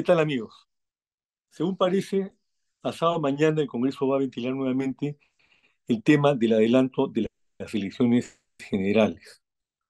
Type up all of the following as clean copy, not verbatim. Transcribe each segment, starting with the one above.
tal, amigos? Según parece, pasado mañana el Congreso va a ventilar nuevamente el tema del adelanto de las elecciones generales.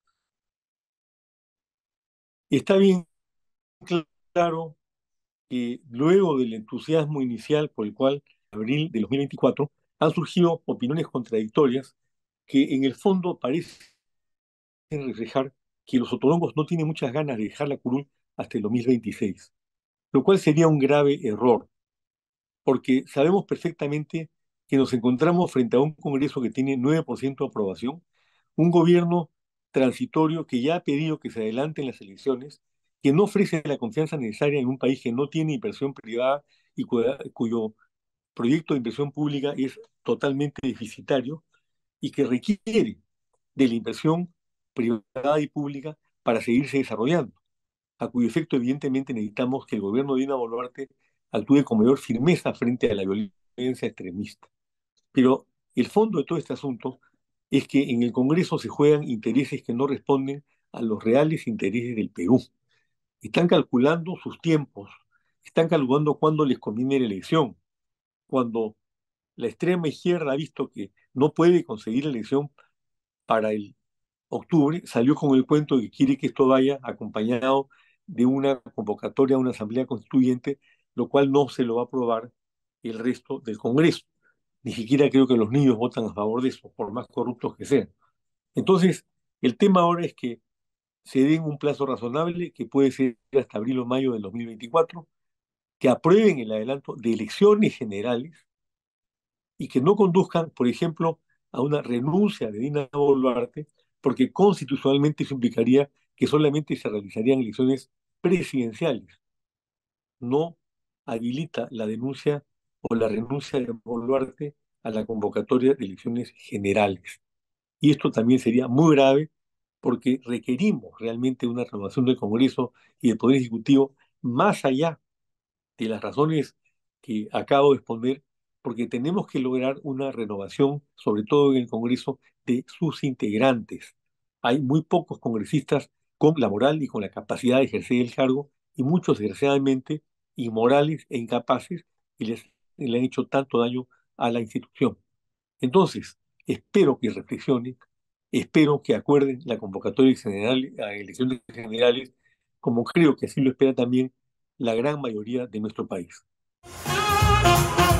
Está bien claro que luego del entusiasmo inicial por el cual, en abril de 2024, han surgido opiniones contradictorias que en el fondo parecen reflejar que los otorongos no tienen muchas ganas de dejar la curul hasta el 2026, lo cual sería un grave error porque sabemos perfectamente que nos encontramos frente a un Congreso que tiene 9% de aprobación, un gobierno transitorio que ya ha pedido que se adelanten las elecciones, que no ofrece la confianza necesaria en un país que no tiene inversión privada y cuyo proyecto de inversión pública es totalmente deficitario y que requiere de la inversión privada y pública para seguirse desarrollando, a cuyo efecto evidentemente necesitamos que el gobierno de Dina Boluarte actúe con mayor firmeza frente a la violencia extremista. Pero el fondo de todo este asunto es que en el Congreso se juegan intereses que no responden a los reales intereses del Perú. Están calculando sus tiempos, están calculando cuándo les conviene la elección. Cuando la extrema izquierda ha visto que no puede conseguir la elección para el octubre, salió con el cuento de que quiere que esto vaya acompañado de una convocatoria a una asamblea constituyente, lo cual no se lo va a aprobar el resto del Congreso. Ni siquiera creo que los niños votan a favor de eso, por más corruptos que sean. Entonces, el tema ahora es que se den un plazo razonable, que puede ser hasta abril o mayo del 2024, que aprueben el adelanto de elecciones generales y que no conduzcan, por ejemplo, a una renuncia de Dina Boluarte, porque constitucionalmente eso implicaría que solamente se realizarían elecciones presidenciales. No habilita la denuncia o la renuncia de Boluarte a la convocatoria de elecciones generales. Y esto también sería muy grave porque requerimos realmente una renovación del Congreso y del Poder Ejecutivo más allá de las razones que acabo de exponer, porque tenemos que lograr una renovación, sobre todo en el Congreso, de sus integrantes. Hay muy pocos congresistas con la moral y con la capacidad de ejercer el cargo, y muchos, desgraciadamente, inmorales e incapaces, y le han hecho tanto daño a la institución. Entonces, espero que reflexionen, espero que acuerden la convocatoria general, a elecciones generales, como creo que así lo espera también la gran mayoría de nuestro país.